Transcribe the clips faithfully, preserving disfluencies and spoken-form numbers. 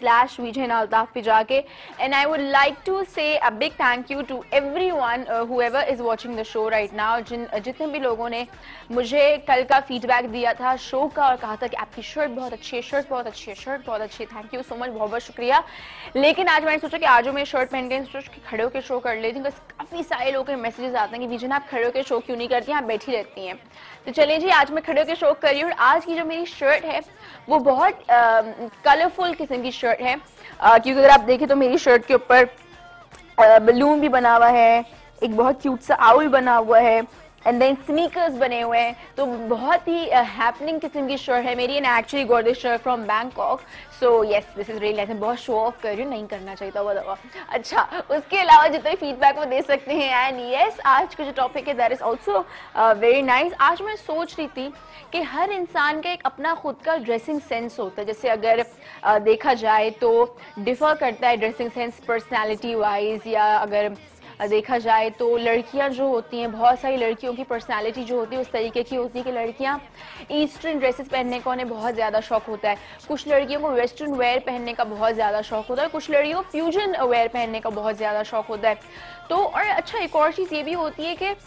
slash Vijay Altaf पे जाके, and I would like to say a big thank you to everyone uh, whoever is watching the show right now. जिन जितने भी लोगों ने मुझे कल का फीडबैक दिया था शो का और कहा था कि आपकी शर्ट बहुत अच्छी है, शर्ट बहुत अच्छी है, शर्ट बहुत अच्छी है, थैंक यू सो मच, बहुत बहुत शुक्रिया। लेकिन आज मैंने सोचा कि आज मैं शर्ट पहन के सोचा कि खड़े होकर शो कर लेती हूँ, बस काफ़ी सारे लोगों के मैसेजेस आते हैं कि विजय आप खड़े होकर शो क्यों नहीं करती हैं, आप बैठी रहती हैं। तो चलिए जी, आज मैं खड़े होकर शो कर रही हूँ। आज की जो मेरी शर्ट है वो बहुत कलरफुल किस्म की शर्ट है, आ, क्योंकि अगर आप देखें तो मेरी शर्ट के ऊपर बलून भी बना हुआ है, एक बहुत क्यूट सा आउल बना हुआ है, एंड देन स्नीकर्स बने हुए हैं, तो बहुत ही हैपनिंग uh, किस्म की शर्ट है मेरी। And actually got this shirt from Bangkok, so yes this is really nice. मैं बहुत शो ऑफ कर रही हूँ, नहीं करना चाहिए था वो दवा। अच्छा, उसके अलावा जितने फीडबैक वो दे सकते हैं। एंड यस, आज का जो टॉपिक है that is also very nice. आज मैं सोच रही थी कि हर इंसान का एक अपना खुद का ड्रेसिंग सेंस होता है। जैसे अगर uh, देखा जाए तो डिफर करता है ड्रेसिंग सेंस पर्सनैलिटी वाइज, या अगर देखा जाए तो लड़कियां जो होती हैं, बहुत सारी लड़कियों की पर्सनालिटी जो होती है उस तरीके की होती है कि लड़कियां ईस्टर्न ड्रेसेस पहनने का उन्हें बहुत ज़्यादा शौक होता है, कुछ लड़कियों को वेस्टर्न वेयर पहनने का बहुत ज़्यादा शौक होता है, कुछ लड़कियों को फ्यूजन वेयर पहनने का बहुत ज़्यादा शौक होता है। तो और अच्छा, एक और चीज़ ये भी होती है कि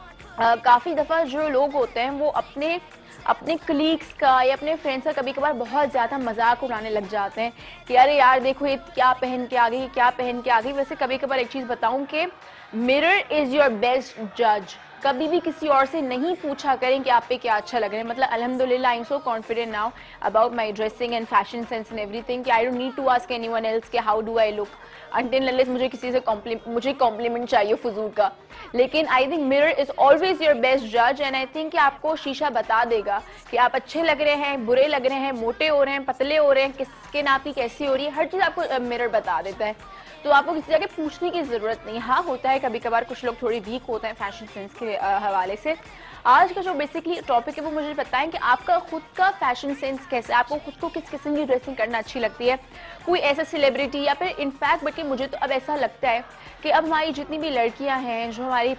काफ़ी दफ़ा जो लोग होते हैं वो अपने अपने कलीग्स का या अपने फ्रेंड्स का कभी कभार बहुत ज़्यादा मजाक उड़ाने लग जाते हैं कि अरे यार देखो ये क्या पहन के आ गई, क्या पहन के आ गई। वैसे कभी कभार एक चीज़ बताऊं कि मिरर इज़ योर बेस्ट जज। कभी भी किसी और से नहीं पूछा करें कि आप पे क्या अच्छा लग रहा है। मतलब अल्हम्दुलिल्लाह I am so confident now about my dressing and fashion sense and everything कि I don't need to ask anyone else कि how do I look until unless मुझे किसी से कॉम्प्लीमेंट मुझे कॉम्प्लीमेंट चाहिए फजूल का। लेकिन I think mirror is always your best जज, एंड आई थिंक कि आपको शीशा बता देगा कि आप अच्छे लग रहे हैं, बुरे लग रहे हैं, मोटे हो रहे हैं, पतले हो रहे हैं, किसके नापी कैसी हो रही है, हर चीज़ आपको मिरर बता देता है। तो आपको किसी जगह पूछने की जरूरत नहीं। हाँ, होता है कभी कभार कुछ लोग थोड़ी वीक होते हैं फैशन सेंस के हवाले से। आज का जो बेसिकली टॉपिक है वो मुझे बताएं कि आपका खुद का फैशन सेंस कैसा है, आपको खुद को किस किस्म की ड्रेसिंग करना अच्छी लगती है, कोई ऐसा सेलिब्रिटी या फिर इनफैक्ट बल्कि मुझे तो अब ऐसा लगता है कि अब हमारी जितनी भी लड़कियां हैं, जो हमारी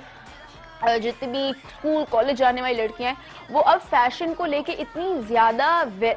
जितनी भी स्कूल कॉलेज जाने वाली लड़कियां हैं, वो अब फैशन को लेके इतनी ज़्यादा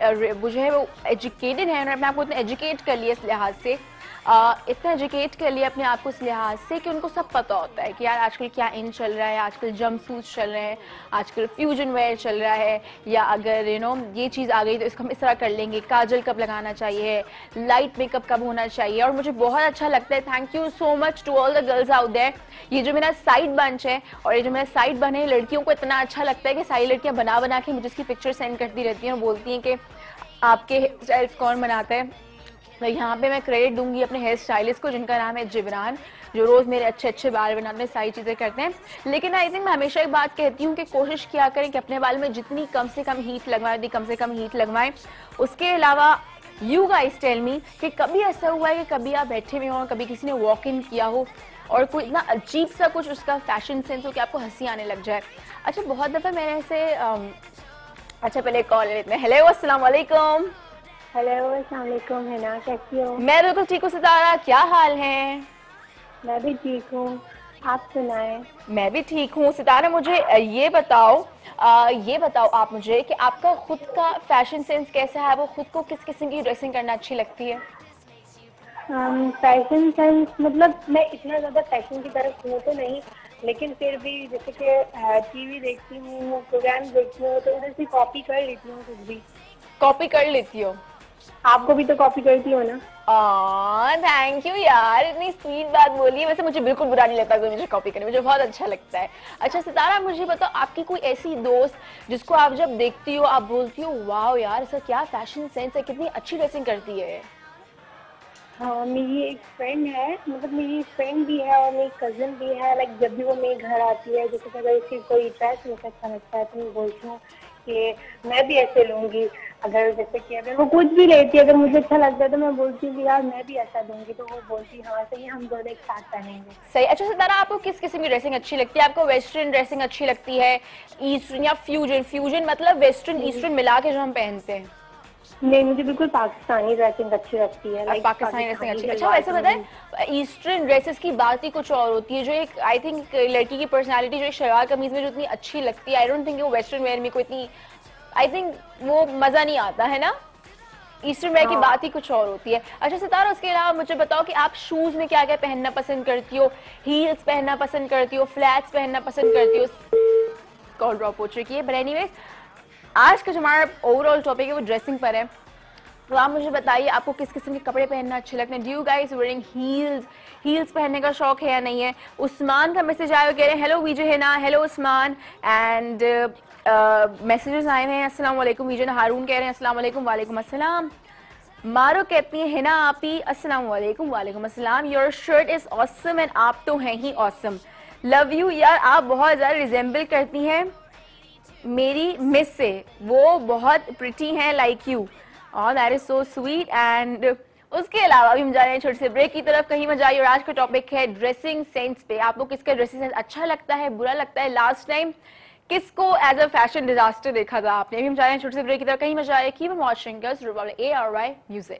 जो है वो एजुकेटेड है, अपने आप को इतना एजुकेट कर लिया इस लिहाज से, Uh, इतना एजुकेट कर लिया अपने आप को इस लिहाज से कि उनको सब पता होता है कि यार आजकल क्या इन चल रहा है, आजकल जंप सूट्स चल रहे हैं, आजकल फ्यूजन वेयर चल रहा है, या अगर यू नो ये चीज़ आ गई तो इसको हम इस तरह कर लेंगे, काजल कब लगाना चाहिए, लाइट मेकअप कब होना चाहिए। और मुझे बहुत अच्छा लगता है, thank you so much to all the girls out there. ये जो मेरा साइड बंच है और ये जो मेरा साइड बन है, लड़कियों को इतना अच्छा लगता है कि सारी लड़कियाँ बना बना के मुझे इसकी पिक्चर सेंड करती रहती हैं और बोलती हैं कि आपके हेयर स्टाइल्स कौन बनाता है। तो यहाँ पे मैं क्रेडिट दूंगी अपने हेयर स्टाइलिस्ट को जिनका नाम है जिब्रान, जो रोज़ मेरे अच्छे अच्छे बाल बनाते हैं, सारी चीज़ें करते हैं। लेकिन आई थिंक मैं हमेशा एक बात कहती हूँ कि कोशिश किया करें कि अपने बाल में जितनी कम से कम हीट लगवाएं, उतनी कम से कम हीट लगवाएं। उसके अलावा यू गाइस टेल मी कि कभी ऐसा हुआ है कि कभी आप बैठे हुए हो, कभी किसी ने वॉक इन किया हो और कोई इतना अजीब सा कुछ उसका फैशन सेंस हो कि आपको हंसी आने लग जाए। अच्छा, बहुत दफ़ा मैंने ऐसे अच्छा पहले कॉल लेते हैं। हेलो, अस्सलाम वालेकुम। हेलो, अस्सलाम वालेकुम। हिना, कैसी हो? मैं बिल्कुल ठीक हूँ। सितारा, क्या हाल है? मैं भी ठीक हूँ, आप सुनाएं। मैं भी ठीक हूँ। सितारा, मुझे ये बताओ आ, ये बताओ आप मुझे कि आपका खुद का फैशन सेंस कैसा है, वो खुद को किस किस्म की ड्रेसिंग करना अच्छी लगती है? फैशन um, सेंस मतलब मैं इतना ज़्यादा फैशन की तरफ हूँ तो नहीं, लेकिन फिर भी जैसे कि टीवी देखती हूँ, प्रोग्राम देखती हूँ, तो उधर से कॉपी कर लेती हूँ। कुछ भी कॉपी कर लेती हो? आपको भी तो कॉपी करती हो ना? थैंक यू यार, इतनी स्वीट बात बोली है। वैसे मुझे बिल्कुल बुरा नहीं लगता, मुझे कॉपी करने मुझे बहुत अच्छा लगता है। अच्छा सितारा, मुझे बताओ आपकी कोई ऐसी दोस्त जिसको आप जब देखती हो आप बोलती हो वाह यार इसका क्या फैशन सेंस है, कितनी अच्छी ड्रेसिंग करती है? हाँ, मेरी एक फ्रेंड है, मतलब मेरी फ्रेंड भी है और मेरी कज़न भी है। लाइक जब भी वो मेरे घर आती है, जैसे अगर इसकी कोई ड्रेस मुझे अच्छा लगता है तो मैं बोलती हूँ कि मैं भी ऐसे लूँगी। अगर जैसे कि अगर वो कुछ भी लेती है, अगर मुझे अच्छा लगता है तो मैं बोलती हूँ कि यार मैं भी ऐसा दूँगी, तो वो बोलती है हाँ सही, हम दोनों एक साथ पहनेंगे। सही। अच्छा सितारा, आपको किस किस्म की ड्रेसिंग अच्छी लगती है? आपको वेस्टर्न ड्रेसिंग अच्छी लगती है, ईस्टर्न या फ्यूजन? फ्यूजन मतलब वेस्टर्न ईस्टर्न मिला के जो हम पहनते हैं। नहीं, मुझे बिल्कुल पाकिस्तानी ड्रेसिंग अच्छी लगती है। लाइक पाकिस्तानी ड्रेसिंग अच्छी। अच्छा वैसे बताएं, ईस्टर्न ड्रेसेस की बात ही कुछ और होती है। जो एक आई थिंक लड़की की पर्सनालिटी जो एक शलवार कमीज में जो इतनी अच्छी लगती है, आई डोंट थिंक वो वेस्टर्न वेयर में कोई इतनी आई थिंक वो मजा नहीं आता है ना। ईस्टर्न वेयर की हाँ। बात ही कुछ और होती है। अच्छा सितारा, उसके अलावा मुझे बताओ कि आप शूज में क्या क्या पहनना पसंद करती हो? हील्स पहनना पसंद करती हो, फ्लैट्स पहनना पसंद करती हो? कॉल ड्रॉप हो चुकी है, बट एनीवेज आज का जो हमारा ओवरऑल टॉपिक है वो ड्रेसिंग पर है। तो आप मुझे बताइए आपको किस किस्म के कपड़े पहनना अच्छे लगते हैं? Do you guys wearing heels? Heels पहनने का शौक है या नहीं है? उस्मान का मैसेज आया, कह रहे हैं hello Vijay Hina, hello Usman. And messages आए हैं, अस्सलाम वालेकुम विजय। हारून कह रहे हैं अस्सलाम वालेकुम, वालेकुम अस्सलाम। मारो कहती है हिना आपी, अस्सलाम वालेकुम, वालेकुम अस्सलाम। Your shirt is awesome and आप तो हैं ही ऑसम, लव यू यार, आप बहुत ज़्यादा रिजेंबल करती हैं मेरी मिस से, वो बहुत प्रिटी हैं लाइक यू। और that is so sweet. And उसके अलावा अभी हम जा रहे हैं छोटे से ब्रेक की तरफ, कहीं मत जाइए। और आज का टॉपिक है ड्रेसिंग सेंस पे। आपको किसका ड्रेसिंग सेंस अच्छा लगता है, बुरा लगता है? लास्ट टाइम किसको एज अ फैशन डिजास्टर देखा था आपने? अभी हम जा रहे हैं छोटे से ब्रेक की तरफ, कहीं मत जाइए। Keep watching A R Y Music.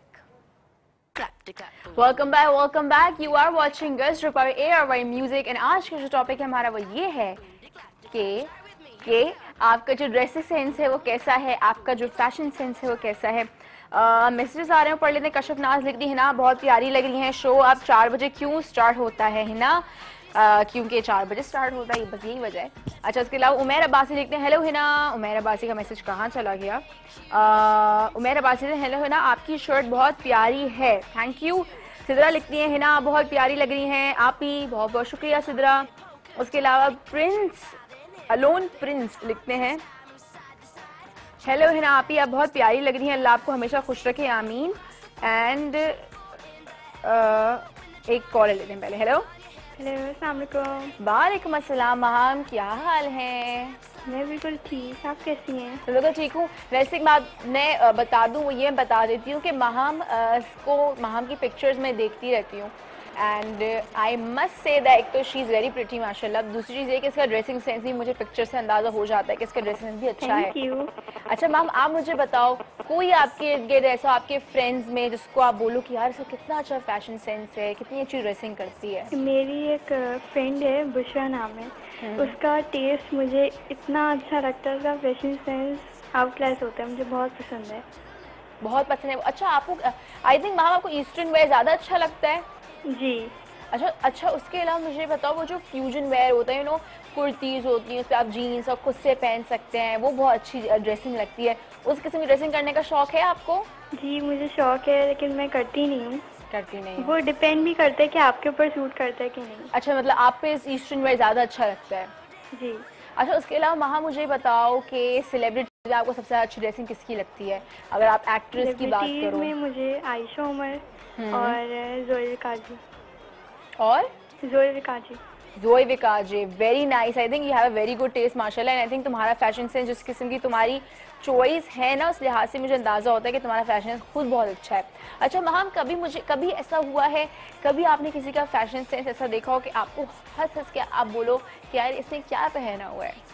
Welcome back, welcome back. You are watching girls Republic A R Y Music and आज का जो टॉपिक है हमारा वो ये है कि कि आपका जो ड्रेसिंग सेंस है वो कैसा है, आपका जो फैशन सेंस है वो कैसा है। मैसेजेस आ रहे हैं, पढ़ लेते हैं। कश्यप नाज लिख दी हिना बहुत प्यारी लग रही हैं, शो अब चार बजे क्यों स्टार्ट होता है हिना? Uh, क्योंकि चार बजे स्टार्ट होता है, बस यही वजह है। अच्छा इसके अलावा उमेर अब्बासी लिखते हैं हेलो हिना। उमेर अब्बासी का मैसेज कहाँ चला गया? uh, उमेर अब्बासी ने हेलो हिना आपकी शर्ट बहुत प्यारी है, थैंक यू। सिद्रा लिखती हैं हिना बहुत प्यारी लग रही हैं आप ही, बहुत बहुत शुक्रिया सिद्रा। उसके अलावा प्रिंस अलोन प्रिंस लिखते हैं हेलो हिना आप ही, आप बहुत प्यारी लग रही हैं, अल्लाह आपको हमेशा खुश रखे, आमीन। एंड एक कॉल लेते हैं पहले। हेलो हेलो, अस्सलाम वालेकुम। वालेकुम अस्सलाम। महाम क्या हाल है? मैं बिल्कुल ठीक, आप कैसी हैं? तो बिल्कुल ठीक हूँ। वैसे एक बात मैं बता दूँ, वो ये बता देती हूँ कि महाम को महाम की पिक्चर्स में देखती रहती हूँ and I must say that एक तो शी इज़ वेरी प्रिटी माशाल्लाह, दूसरी चीज़ ये कि इसका ड्रेसिंग सेंस भी मुझे पिक्चर से अंदाज़ा हो जाता है कि इसका ड्रेसिंग सेंस भी अच्छा है। Thank you. अच्छा मैम आप मुझे बताओ, कोई आपके इर्द गिर्द ऐसा आपके फ्रेंड्स में जिसको आप बोलो कि यार इसका कितना अच्छा फैशन सेंस है, कितनी अच्छी ड्रेसिंग करती है? मेरी एक फ्रेंड है, बुशरा नाम है, उसका टेस्ट मुझे इतना अच्छा लगता है, उसका फैशन सेंस आउट क्लास होता है, मुझे बहुत पसंद है। बहुत पसंद है। अच्छा आपको आई थिंक मैम आपको ईस्टर्न वेयर ज़्यादा अच्छा लगता है? जी। अच्छा अच्छा उसके अलावा मुझे बताओ, वो जो फ्यूजन वेयर होता है, यू नो कुर्तीज़ होती हैं, उस पर आप जीन्स और खुद से पहन सकते हैं, वो बहुत अच्छी ड्रेसिंग लगती है। उस किस्म की ड्रेसिंग करने का शौक है आपको? जी मुझे शौक है, लेकिन मैं करती नहीं हूँ। करती नहीं? वो डिपेंड भी करता है कि आपके ऊपर सूट करता है कि नहीं। अच्छा मतलब आप पे ईस्टर्न वेयर ज़्यादा अच्छा लगता है? जी। अच्छा उसके अलावा वहाँ मुझे बताओ कि सेलिब्रिटी में आपको सबसे अच्छी ड्रेसिंग किसकी लगती है, अगर आप एक्ट्रेस की बात करो? में मुझे आयशा उमर और जोई विकाजी। और जोई विकाजी जोई विकाजी, very nice. I think you have a very good taste माशाल्लाह, एंड आई थिंक तुम्हारा फैशन सेंस जिस किस्म की तुम्हारी चॉइस है ना, उस लिहाज से मुझे अंदाज़ा होता है कि तुम्हारा फैशन सेंस खुद बहुत अच्छा है। अच्छा महाम कभी मुझे कभी ऐसा हुआ है, कभी आपने किसी का फैशन सेंस ऐसा देखा हो कि आपको हंस हंस के आप बोलो कि यार इसने क्या पहना हुआ है?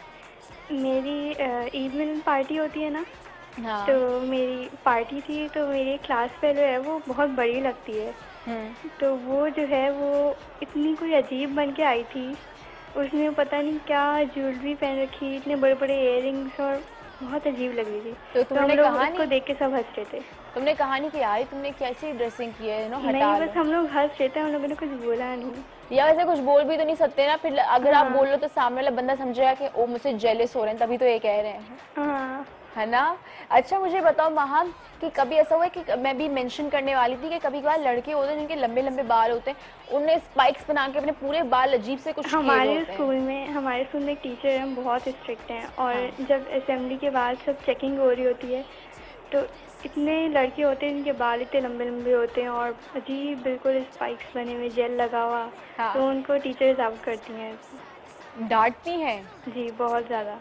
मेरी ईद मिलन पार्टी होती है ना, हाँ। तो मेरी पार्टी थी, तो मेरी क्लास फेलो है, वो बहुत बड़ी लगती है, तो वो जो है वो इतनी कोई अजीब बन के आई थी, उसने पता नहीं क्या ज्वेलरी पहन रखी, इतने बड़े बड़े इयररिंग्स, और बहुत अजीब लग रही थी। तो तुमने तो हम कहा लोग उसको देख के सब हंस रहे थे। तुमने कहा नहीं कि यार तुमने कैसी ड्रेसिंग की है, नो हटा नहीं, बस हम लोग हंस रहे थे, हम लोगों ने कुछ बोला नहीं। या वैसे कुछ बोल भी तो नहीं सकते ना, फिर अगर हाँ। आप बोल लो तो सामने वाला बंदा समझेगा कि ओ मुझसे जेलस हो रहे हैं, तभी तो ये कह रहे हैं। हाँ। है ना? अच्छा मुझे बताओ महाम कि कभी ऐसा हुआ है कि मैं भी मेंशन करने वाली थी कि कभी कभार लड़के होते हैं जिनके लंबे लंबे बाल होते हैं, उन्हें स्पाइक्स बना के अपने पूरे बाल अजीब से कुछ हमारे स्कूल में हमारे स्कूल में एक टीचर है, हम बहुत स्ट्रिक्ट हैं, और हाँ। जब असेंबली के बाद सब चेकिंग हो रही होती है, तो इतने लड़के होते हैं जिनके बाल इतने लंबे लंबे होते हैं और अजीब बिल्कुल स्पाइक्स बने हुए, जेल लगा हुआ। हाँ। तो उनको टीचर्स आउट करती हैं, डांटती हैं? जी बहुत ज़्यादा।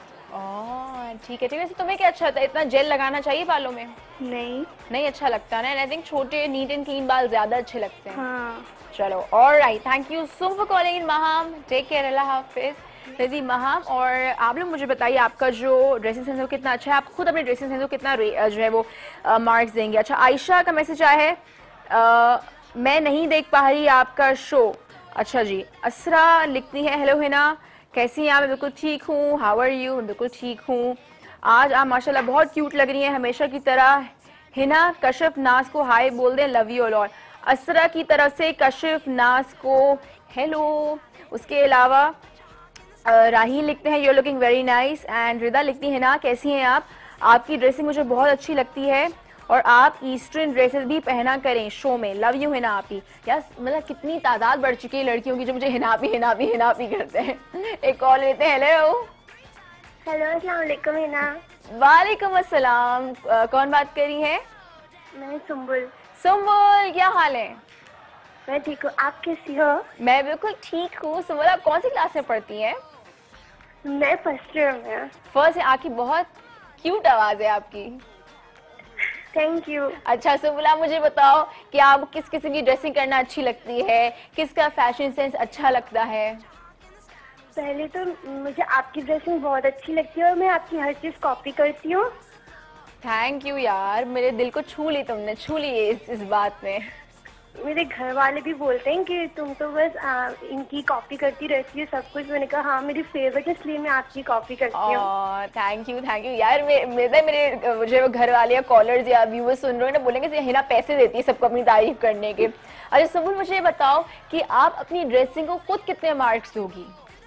ओह ठीक है ठीक है। तुम्हें क्या अच्छा लगता है, इतना जेल लगाना चाहिए बालों में? नहीं नहीं अच्छा लगता ना, आई थिंक छोटे नीट एंड क्लीन बाल ज्यादा अच्छे लगते हैं। हाँ। चलो alright, thank you so for calling in ma'am, take care, अल्लाह हाफिज जी महाम। और आप लोग मुझे बताइए आपका जो ड्रेसिंग सेंस है वो कितना अच्छा है, आप खुद अपने ड्रेसिंग सेंस को कितना जो है वो मार्क्स देंगे? अच्छा आयशा का मैसेज आया है, आ, मैं नहीं देख पा रही आपका शो। अच्छा जी। असरा लिखती है हेलो हिना कैसी हैं आप? मैं बिल्कुल ठीक हूँ, हाउ आर यू? बिल्कुल ठीक हूँ। आज आप माशाल्लाह बहुत क्यूट लग रही हैं हमेशा की तरह। हिना कशिफ नाज को हाय बोल दें, लव यू लॉट। असरा की तरफ से कशिफ नाज को हेलो। उसके अलावा राही लिखते हैं you looking very nice, and Rida लिखती है ना कैसी हैं आप, आपकी ड्रेसिंग मुझे बहुत अच्छी लगती है और आप ईस्टर्न ड्रेसेस भी पहना करें शो में, लव यू हिना आप ही। यार मतलब कितनी तादाद बढ़ चुकी है लड़कियों की जो मुझे हिना भी हिना भी हिना भी करते हैं। एक कॉल लेते हैं। हेलो हेलो, अस्सलाम वालेकुम हिना। वालेकुम अस्सलाम, कौन बात कर रही है? मैं सुम्बुल। सुम्बुल, क्या हाल है? मैं ठीक हूँ, आप कैसी हो? मैं बिल्कुल ठीक हूँ। सुम्बुल आप कौन सी क्लास में पढ़ती हैं? मैं फर्स्ट ईयर में। फर्स्ट है, आपकी बहुत क्यूट आवाज है आपकी। Thank you. अच्छा सुम्बुल आप मुझे बताओ कि आप किस किस्म की ड्रेसिंग करना अच्छी लगती है, किसका फैशन सेंस अच्छा लगता है? पहले तो मुझे आपकी ड्रेसिंग बहुत अच्छी लगती है और मैं आपकी हर चीज कॉपी करती हूँ। थैंक यू यार, मेरे दिल को छू ली तुमने, छू ली इस, इस बात में। मेरे घर वाले भी बोलते हैं कि तुम तो बस आ, इनकी कॉपी करती रहती है सब कुछ। मैंने कहा हाँ मेरी फेवरेट है इसलिए मैं आपकी कॉपी करती हूँ। थैंक यू थैंक यू यार। मे, मेरे मेरे मुझे घर वाले या कॉलर्स या व्यूअर्स सुन रहे हो ना, बोलेंगे हिना पैसे देती है सबको अपनी तारीफ करने के। अच्छा सुम्बुल मुझे ये बताओ कि आप अपनी ड्रेसिंग को खुद कितने मार्क्स दोगी?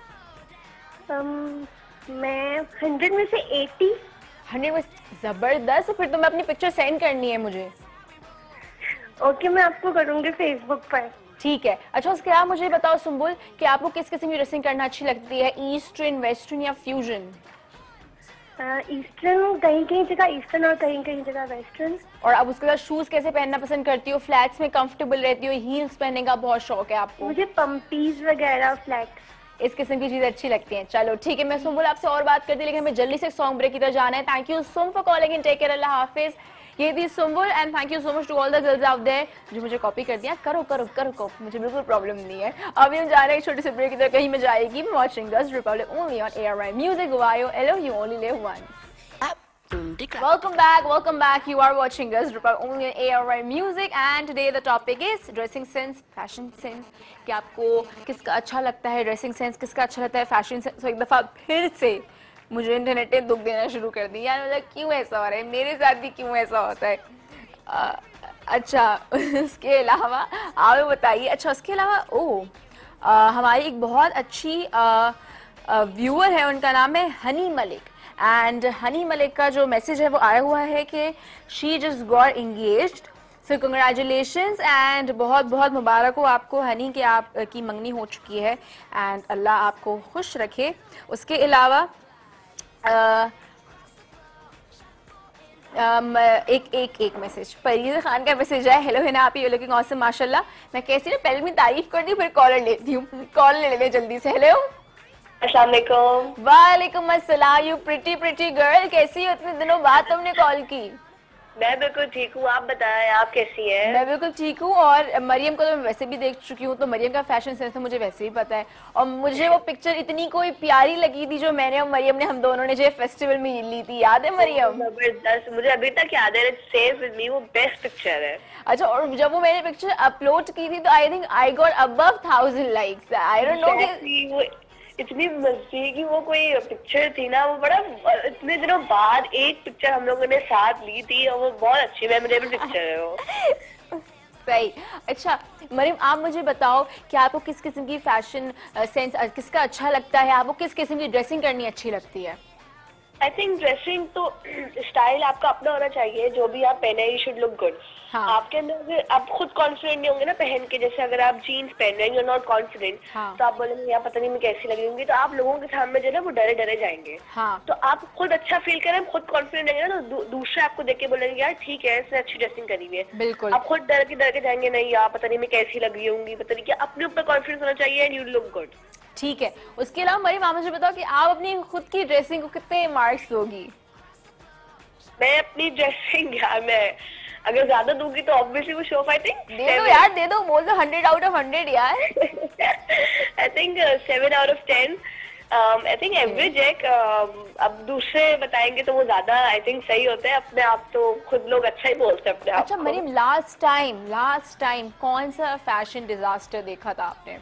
um, मैं हंड्रेड में से एटी। हंड्रेड में? जबरदस्त। फिर तो मैं अपनी पिक्चर सेंड करनी है मुझे। ओके, मैं आपको करूँगी फेसबुक पर। ठीक है। अच्छा उसके बाद मुझे बताओ सुम्बुल कि आपको किस किस्म की ड्रेसिंग करना अच्छी लगती है, ईस्टर्न, वेस्टर्न या फ्यूजन? ईस्टर्न, कहीं कहीं जगह ईस्टर्न और कहीं कहीं जगह वेस्टर्न। और अब उसके बाद शूज कैसे पहनना पसंद करती हो? फ्लैट्स में कंफर्टेबल रहती हो, हील्स पहनने का बहुत शौक है आपको? मुझे पंपीज वगैरह, फ्लैट, इस किस्म की चीजें अच्छी लगती हैं। चलो ठीक है, मैं सुम्बुल आपसे और बात करती, लेकिन हमें जल्दी से सॉन्ग ब्रेक की तरफ जाना है। Thank you so much for calling in, take care, अल्लाह हाफिज। ये थी Sumbul and thank you so much to all the girls out there जो मुझे कॉपी कर दिया। करो करो करो कॉपी, मुझे बिल्कुल प्रॉब्लम नहीं है। अभी हम जा रहे हैं छोटे से ब्रेक की तरफ, कहीं में जाएगी। Watching this Republic only on A R Y Music, Guayo, Hello, you only live once. Welcome back, welcome back. You are watching us Republic only on A R Y Music, and today the topic is dressing sense, fashion sense. कि आपको किसका अच्छा लगता है dressing sense, किसका अच्छा लगता है फैशन सेंस। तो एक दफा फिर से मुझे इंटरनेट ने दुख देना शुरू कर दी यार, मतलब क्यों ऐसा हो रहा है मेरे साथ भी, क्यों ऐसा होता है। आ, अच्छा उसके अलावा आप बताइए। अच्छा उसके अलावा ओ आ, हमारी एक बहुत अच्छी व्यूअर है, उनका नाम है हनी मलिक, एंड हनी मलिक का जो मैसेज है वो आया हुआ है कि she just got engaged, so congratulations and बहुत बहुत मुबारक हो आपको हनी कि आप की मंगनी हो चुकी है एंड अल्लाह आपको खुश रखे। उसके अलावा आ, Um, एक एक एक मैसेज फरीद खान का मैसेज है, हेलो हिना आप, यू लुकिंग ऑसम माशाल्लाह। मैं कैसी ना पहले मैं तारीफ कर दी, फिर कॉलर लेती हूँ, कॉल ले ले जल्दी से। हेलो अस्सलाम वालेकुम। वालेकुम अस्सलाम, यू प्रिटी प्रिटी गर्ल, कैसी हो? इतने दिनों बाद तुमने कॉल की। मैं बिल्कुल ठीक हूँ, आप बताएं आप कैसी हैं? मैं बिल्कुल ठीक हूँ, और मरियम को तो मैं वैसे भी देख चुकी हूँ, तो मरियम का फैशन सेंस तो मुझे वैसे भी पता है। और मुझे वो पिक्चर इतनी कोई प्यारी लगी थी जो मैंने और मरियम ने, हम दोनों ने जो फेस्टिवल में ली थी, याद है मरियम? जबरदस्त, मुझे अभी तक याद है, सेव विद मी, वो बेस्ट पिक्चर है। अच्छा, और जब वो मैंने पिक्चर अपलोड की थी तो I think I got above thousand likes. I don't know कि इतनी मजे की वो कोई पिक्चर थी ना, वो बड़ा इतने दिनों बाद एक पिक्चर हम लोगों ने साथ ली थी और वो बहुत अच्छी मेमोरेबल पिक्चर है वो। सही। अच्छा मरियम आप मुझे बताओ कि आपको किस किस्म की फैशन सेंस किसका अच्छा लगता है, आपको किस किस्म की ड्रेसिंग करनी अच्छी लगती है? आई थिंक ड्रेसिंग तो स्टाइल आपका अपना होना चाहिए, जो भी आप पहने यू शुड लुक गुड। हाँ. आपके अंदर अगर आप खुद कॉन्फिडेंट नहीं होंगे ना पहन के, जैसे अगर आप जीन्स पहन रहे हैं, यू नॉट कॉन्फिडेंट, तो आप बोलेंगे यार पता नहीं मैं कैसी लग रही होंगी, तो आप लोगों के सामने जो है ना वो डरे डरे जाएंगे। हाँ. तो आप खुद अच्छा फील करें, खुद कॉन्फिडेंट रहेंगे ना, तो दूसरे आपको देख के बोलेंगे यार ठीक है इसने अच्छी ड्रेसिंग करी हुई है। बिल्कुल। आप खुद डर के डर के जाएंगे, नहीं यार पता नहीं मैं कैसी लग रही होंगी, पता नहीं क्या, अपने ऊपर कॉन्फिडेंस होना चाहिए एंड यू लुक गुड। ठीक है। उसके अलावा मरियम आप मुझे बताओ कि आप अपनी खुद की ड्रेसिंग को कितने मार्क्स दोगी? मैं अपनी ड्रेसिंग यार मैं अगर ज्यादा दूंगी तो ऑब्वियसली वो शो, आई थिंक दे दो यार, दे दो, बोल दो हंड्रेड आउट ऑफ हंड्रेड यार। I think seven out of ten. I think average है। uh, अब दूसरे बताएंगे तो वो ज्यादा आई थिंक सही होते हैं, अपने आप तो खुद लोग अच्छा ही बोलते हैं अपने आप। अच्छा Mariam last time last time कौन सा फैशन डिजास्टर देखा था आपने?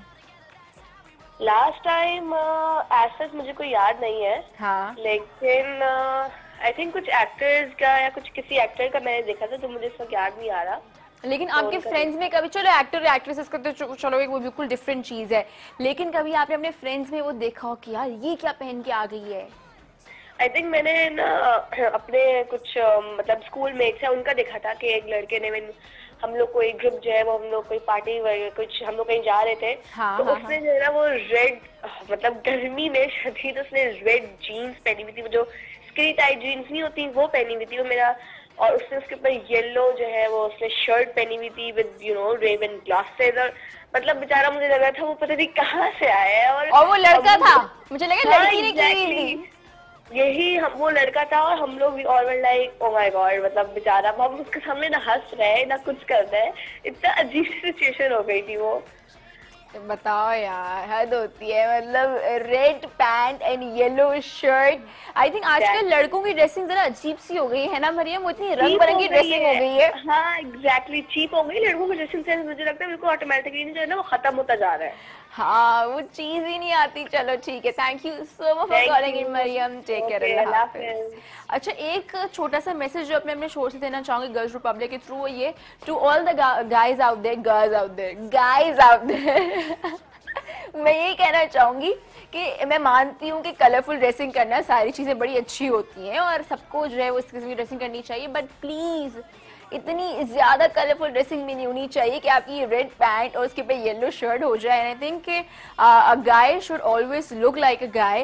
लास्ट टाइम एज सच मुझे कोई याद नहीं है। हाँ. लेकिन आई थिंक कुछ एक्टर्स का या कुछ किसी एक्टर का मैंने देखा था, तो मुझे इसका याद नहीं आ रहा। लेकिन तो आपके उनका फ्रेंड्स में कभी, चलो एक्टर एक्ट्रेसेस का तो चो- चलो एक वो बिल्कुल डिफरेंट चीज है, लेकिन कभी आपने अपने फ्रेंड्स में वो देखा हो कि यार ये क्या पहन के आ गई है? आई थिंक मैंने ना अपने कुछ अ, मतलब स्कूल मेट्स है उनका देखा था कि एक लड़के ने when हम लोग कोई ग्रुप जो है वो हम लोग कोई पार्टी वगैरह कुछ हम लोग कहीं जा रहे थे, हाँ तो हाँ हाँ। उसने जो है ना वो रेड, मतलब गर्मी में शदीद उसने रेड जीन्स पहनी हुई थी, वो जो स्किनी टाइट जीन्स नहीं होती वो पहनी हुई थी वो मेरा, और उसने उसके ऊपर येलो जो है वो उसने शर्ट पहनी हुई थी with you know Ray-Ban glasses, और मतलब बेचारा मुझे लगा था वो पता नहीं कहाँ से आया है, और और वो लड़का हम था, मुझे लगा हाँ लड़की ने की हुई एग्जैक्टली थी। यही हम वो लड़का था, और हम लोग भी और लाइक ओ माय गॉड, मतलब बेचारा हम उसके सामने ना हंस रहे हैं ना कुछ कर रहे हैं, इतना अजीब सिचुएशन हो गई थी वो। बताओ यार, हद होती है, मतलब red pant and yellow shirt. I think आजकल एग्जैक्टली लड़कों की ड्रेसिंग जरा अजीब सी हो गई है ना मरियम, वो इतनी रंग चीप हो बिरंगी गई ड्रेसिंग हो है। गई है। हाँ एग्जैक्टली चीप हो गई लड़कों की ड्रेसिंग सेंस, मुझे लगता है बिल्कुल ऑटोमेटिकली जो है ना वो खत्म होता जा रहा है। हाँ वो चीज ही नहीं आती। चलो ठीक है, thank you so much for thank calling you. In Mariam, take care, okay अल्लाह अल्लाह हाफिज। हाफिज। अच्छा, एक छोटा सा मैसेज जो अपने अपने शोर से देना चाहूंगी गर्ल्स रिपब्लिक के थ्रू, वो ये, to all the guys out there, girls out there, guys out there मैं यही कहना चाहूंगी कि मैं मानती हूँ कि कलरफुल ड्रेसिंग करना सारी चीज़ें बड़ी अच्छी होती हैं और सबको जो है वो इस किस्म की ड्रेसिंग करनी चाहिए, बट प्लीज़ इतनी ज़्यादा कलरफुल ड्रेसिंग भी नहीं होनी चाहिए कि आपकी रेड पैंट और उसके पे येलो शर्ट हो जाए। आई थिंक कि a guy should always look like a guy.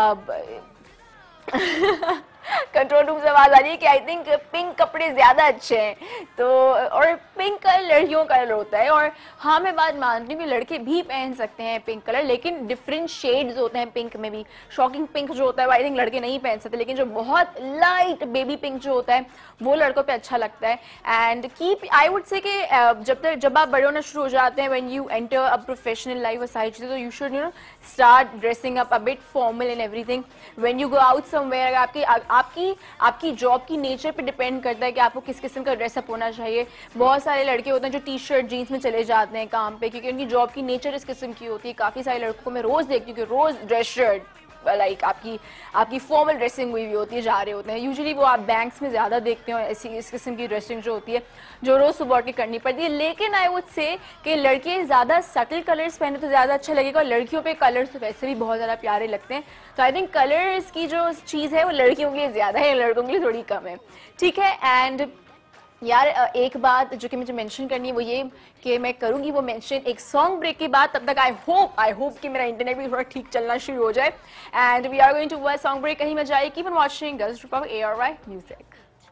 Control room से आवाज आ रही है कि आई थिंक पिंक कपड़े ज्यादा अच्छे हैं, तो और पिंक कलर लड़कियों का कलर होता है, और हाँ मैं बात मानती हूँ कि लड़के भी पहन सकते हैं पिंक कलर, लेकिन डिफरेंट शेड्स होते हैं पिंक में भी। शॉकिंग पिंक जो होता है वो आई थिंक लड़के नहीं पहन सकते, लेकिन जो बहुत लाइट बेबी पिंक जो होता है वो लड़कों पे अच्छा लगता है। And keep, I would say कि जब तक जब आप बड़े होना शुरू हो जाते हैं, when you enter a professional life और सारी चीजें, तो you should you know start dressing up a bit formal and everything when you go out somewhere. आपकी आपकी आपकी जॉब की नेचर पे डिपेंड करता है कि आपको किस किस्म का ड्रेसअप होना चाहिए। बहुत सारे लड़के होते हैं जो टी शर्ट जीन्स में चले जाते हैं काम पे, क्योंकि उनकी जॉब की नेचर इस किस्म की होती है। काफी सारे लड़कों को मैं रोज देखती हूँ कि रोज ड्रेस शर्ट, लाइक आपकी आपकी फॉर्मल ड्रेसिंग हुई हुई होती है, जा रहे होते हैं। यूजुअली वो आप बैंक्स में ज्यादा देखते हो ऐसी इस किस्म की ड्रेसिंग जो होती है, जो रोज सुबह उठ के करनी पड़ती है। लेकिन आई वुड से कि लड़के ज्यादा सटल कलर्स पहने तो ज्यादा अच्छा लगेगा, और लड़कियों पे कलर्स तो वैसे भी बहुत ज्यादा प्यारे लगते हैं। तो आई थिंक कलर्स की जो चीज है वो लड़कियों के लिए ज्यादा है, लड़कों के लिए थोड़ी कम है, ठीक है। एंड यार एक बात जो कि मुझे मेंशन करनी है वो ये कि मैं करूंगी वो मेंशन एक सॉन्ग ब्रेक के बाद। तब तक आई होप आई होप कि मेरा इंटरनेट भी थोड़ा ठीक चलना शुरू हो जाए। And we are going to word song break, कहीं मत जाइए, keep on watching girls Republic A R Y music.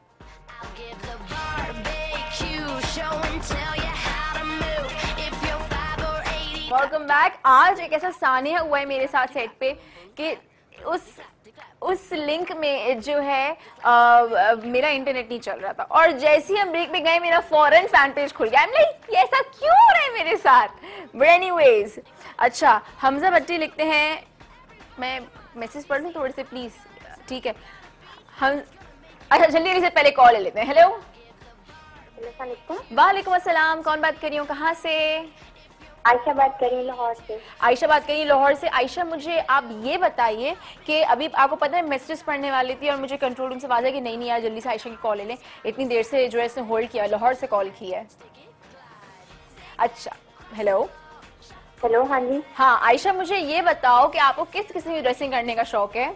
Welcome back. आज एक ऐसा सानिया हुआ है मेरे साथ सेट पे कि उस उस लिंक में जो है आ, मेरा इंटरनेट नहीं चल रहा था, और जैसे ही हम ब्रेक पे गए मेरा फॉरन फैन पेज खुल गया। लाइक ये ऐसा क्यों हो रहा है मेरे साथ? बट एनीवेज, अच्छा हमजा भट्टी लिखते हैं, मैं मैसेज पढ़ लूँ थोड़े से प्लीज, ठीक है हम। अच्छा जल्दी से पहले कॉल ले लेते हैं। हेलो, वालेकुम अस्सलाम, कौन बात कर रही हूँ, कहाँ से? आयशा बात कर रही हूँ लाहौर से। आयशा बात करिए लाहौर से। आयशा मुझे आप ये बताइए कि अभी आपको पता है मैसेज पढ़ने वाली थी और मुझे कंट्रोल रूम से आवाज है कि नहीं नहीं यार जल्दी से आयशा की कॉल ले लें, इतनी देर से जो है इसने होल्ड किया, लाहौर से कॉल की है। अच्छा हेलो। हेलो, हाँ जी। हाँ आयशा मुझे ये बताओ कि आपको किस किस्म की ड्रेसिंग करने का शौक है?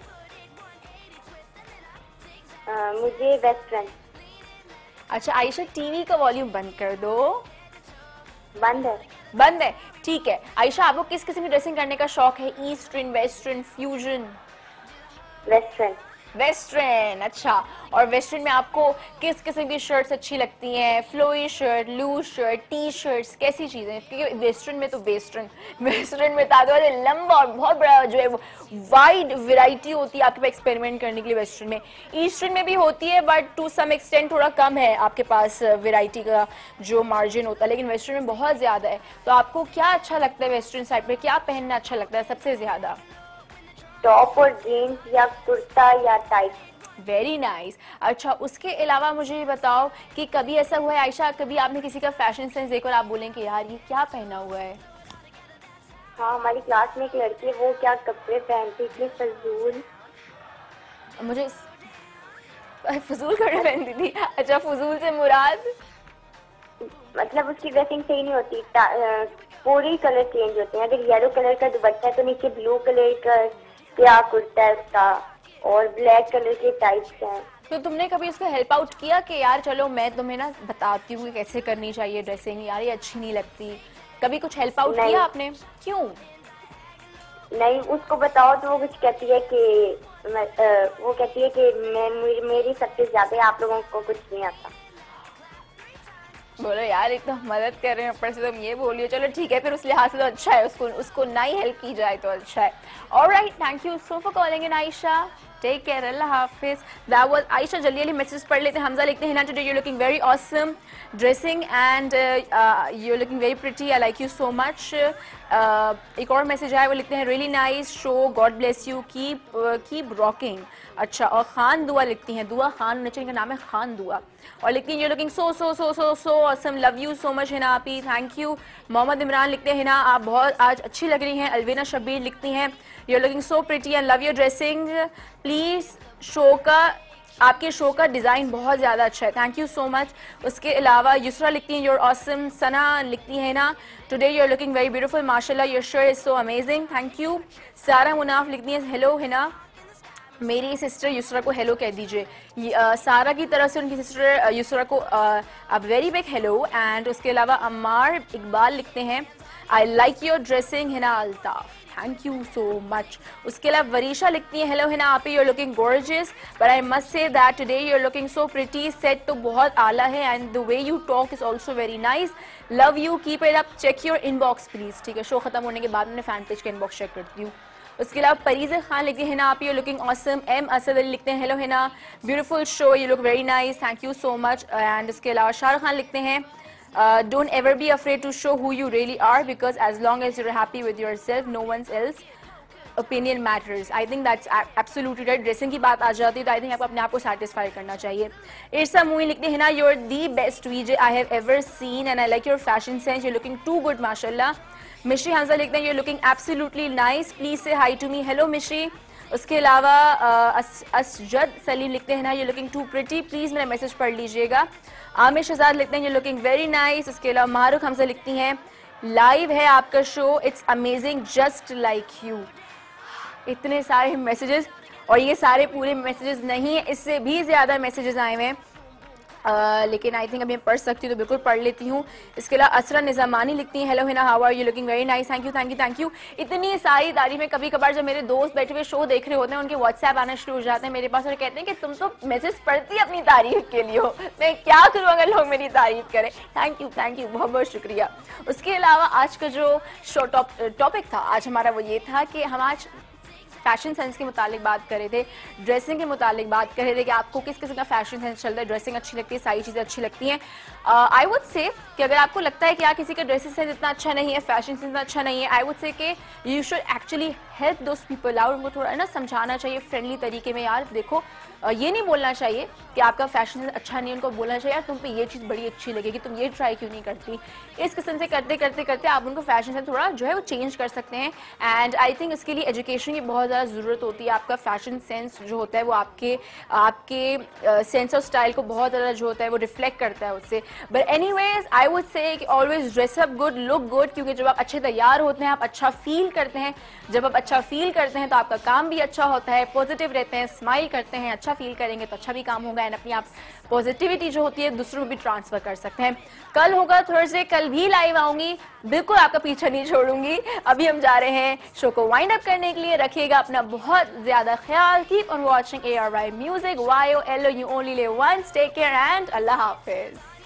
आ, मुझे वेस्टर्न। अच्छा आयशा टीवी का वॉल्यूम बंद कर दो। बंद है? बंद है, ठीक है। आयशा आपको किस किस्म की ड्रेसिंग करने का शौक है? Eastern, western, fusion? Western. Western, अच्छा। और वेस्टर्न में आपको किस किस्म की शर्ट्स अच्छी लगती हैं? Flowy shirt, loose shirt, T-shirts, कैसी चीजें? क्योंकि वेस्टर्न में तो वेस्टर्न वेस्टर्न में ताकत लंबा और बहुत बड़ा जो है वो वाइड वैरायटी होती है आपके पास एक्सपेरिमेंट करने के लिए वेस्टर्न में। ईस्टर्न में भी होती है बट टू सम एक्सटेंट थोड़ा कम है आपके पास वैरायटी का जो मार्जिन होता है, लेकिन वेस्टर्न में बहुत ज्यादा है। तो आपको क्या अच्छा लगता है वेस्टर्न साइड पे, क्या पहनना अच्छा लगता है सबसे ज्यादा? टॉप और जीन्स या कुर्ता या टाइट। Very nice nice. अच्छा उसके अलावा मुझे ये बताओ कि कभी ऐसा हुआ है आयशा, कभी आपने किसी का फैशन सेंस देखकर आप बोलें कि यार ये क्या पहना हुआ है? हाँ, हमारी क्लास में एक लड़की है, वो क्या कपड़े पहनती, इतने फजूल। मुझे फजूल कपड़े पहनती थी। अच्छा, फजूल से मुराद? मतलब उसकी ड्रेसिंग सही नहीं होती, पूरी कलर चेंज होते हैं। अगर येलो कलर का दुपट्टा है तो नीचे ब्लू कलर का क्या कुर्ता है उसका, और ब्लैक कलर के टाइप्स हैं। तो तुमने कभी उसको हेल्प आउट किया कि यार चलो मैं तुम्हें ना बताती हूँ कि कैसे करनी चाहिए ड्रेसिंग, यार ये अच्छी नहीं लगती, कभी कुछ हेल्प आउट किया आपने? क्यों नहीं, उसको बताओ तो वो कुछ कहती है कि मैं, आ, वो कहती है कि मैं मेरी सबसे ज्यादा आप लोगों को कुछ नहीं आता। बोलो यार, एक तो मदद कर रहे हैं, ऊपर से तुम ये बोलिए। चलो ठीक है, फिर उस लिहाज से तो अच्छा है, उसको उसको ना ही हेल्प की जाए तो अच्छा है। Alright, thank you so for calling in Ayesha, take care, अल्लाह हाफिज। That was Ayesha. जल्दी जल्दी मैसेज पढ़ लेते हैं। हमजा लिखते हैं, Hina today you looking very awesome dressing and you looking very pretty, I like you so much. एक और मैसेज आया, वो लिखते हैं really nice show, God bless you, keep keep rocking. अच्छा, और खान दुआ लिखती हैं, दुआ खान नीचे इनका नाम है, खान दुआ। और लिखती हैं you looking so so so so so awesome, love you so much Hina आपी, थैंक यू। मोहम्मद इमरान लिखते हैं, हिना आप बहुत आज अच्छी लग रही हैं। अलवीना शबीर लिखती हैं you looking so pretty and love your dressing, please show का आपके शो का डिज़ाइन बहुत ज़्यादा अच्छा है, थैंक यू सो मच। उसके अलावा युसरा लिखती हैं योर ऑसम। सना लिखती है ना today you are looking very beautiful, माशाल्लाह your shirt is so amazing, thank you. Sara Munaf लिखती हैं हेलो हिना, मेरी सिस्टर युसरा को हेलो कह दीजिए। सारा की तरफ से उनकी सिस्टर युसरा को अब वेरी बिग हेलो। एंड उसके अलावा अम्मार इकबाल लिखते हैं I like your dressing Hina Altaf, thank you so much. उसके अलावा वरीशा लिखती है हेलो हिना आपी, you are looking gorgeous but I must say that today you are looking so pretty, set तो बहुत आला है and the way you talk is also very nice, love you, keep it up, check your inbox please. ठीक है, show खत्म होने के बाद मैंने फैन पेज का इनबॉक्स चेक करती हूँ। उसके अलावा परीज खान लिखते हैं ना आप you looking awesome. M Asad Ali लिखते हैं hello Hina, beautiful show, you look very nice, thank you so much. And उसके अलावा शाहरुख खान लिखते हैं don't ever be afraid to show who you really are because as long as you are happy with yourself no one else opinion matters. I think that's absolutely right. Dressing की बात आ जाती है तो I think आपको अपने आप को satisfy करना चाहिए। इरसा मूवी लिखते हैं ना you are the best VJ I have ever seen and I like your fashion sense, you looking too good माशाल्लाह। मिश्री हमजा लिखते हैं you looking absolutely nice, please say hi to me, hello Mishri. उसके अलावा असजद सलीम लिखते हैं ना you looking too pretty, please मेरा message पढ़ लीजिएगा। आमिर शहजाद लिखते हैं यू लुकिंग वेरी नाइस। उसके अलावा मारूख हमजा लिखती हैं लाइव है आपका show, it's amazing just like you. इतने सारे मैसेजेस, और ये सारे पूरे मैसेजेस नहीं है, इससे भी ज़्यादा मैसेजेस आए हुए हैं, Uh, लेकिन आई थिंक अभी मैं पढ़ सकती हूँ तो बिल्कुल पढ़ लेती हूँ। इसके अलावा असरा निजामानी लिखती हैं hello Hina how are you looking very nice, thank you thank you thank you. इतनी सारी तारीफें। कभी कभार जब मेरे दोस्त बैठे हुए शो देख रहे होते हैं उनके व्हाट्सएप आना शुरू हो जाते हैं मेरे पास और कहते हैं कि तुम तो मैसेज पढ़ती अपनी तारीफ के लिए हो, मैं क्या करूँ अगर लोग मेरी तारीफ करें। थैंक यू थैंक यू, बहुत बहुत शुक्रिया। उसके अलावा आज का जो शो टॉपिक था आज हमारा वो ये था कि हम आज फैशन सेंस के मुतालिक बात कर रहे थे, ड्रेसिंग के मुतालिक बात कर रहे थे कि आपको किस किस्म का फैशन सेंस चलता है, ड्रेसिंग अच्छी लगती है, सारी चीज़ें अच्छी लगती हैं। आई वुड से कि अगर आपको लगता है कि यार किसी का ड्रेसिंग सेंस इतना अच्छा नहीं है, फैशन सेंस इतना अच्छा नहीं है, आई वुड से कि you should actually help those people out. उनको थोड़ा ना समझाना चाहिए फ्रेंडली तरीके में, यार देखो ये नहीं बोलना चाहिए कि आपका फैशन सेंस अच्छा नहीं है, उनको बोलना चाहिए यार तुम पे ये चीज़ बड़ी अच्छी लगेगी, तुम ये ट्राई क्यों नहीं करती। इस किस्म से करते करते करते आप उनको फैशन सेंस थोड़ा जो है वो चेंज कर सकते हैं। एंड आई थिंक इसके लिए एजुकेशन की बहुत ज़्यादा ज़रूरत होती है। आपका फैशन सेंस जो होता है वो आपके आपके सेंस ऑफ स्टाइल को बहुत ज़्यादा जो होता है वो रिफ्लेक्ट करता है उससे। But anyways I would say कि always dress up good, look good, क्योंकि जब आप अच्छे तैयार होते हैं आप अच्छा फील करते हैं, जब आप अच्छा फील करते हैं तो आपका काम भी अच्छा होता है, पॉजिटिव रहते हैं, स्माइल करते हैं, अच्छा फील करेंगे तो अच्छा भी काम होगा एंड अपनी आप पॉजिटिविटी जो होती है दूसरों में भी ट्रांसफर कर सकते हैं। कल होगा थर्सडे, कल भी लाइव आऊंगी, बिल्कुल आपका पीछा नहीं छोड़ूंगी। अभी हम जा रहे हैं शो को वाइंड अप करने के लिए, रखिएगा अपना बहुत ज्यादा ख्याल, keep on watching A R Y music, Y O L O you only live once, take care and अल्लाह हाफिज।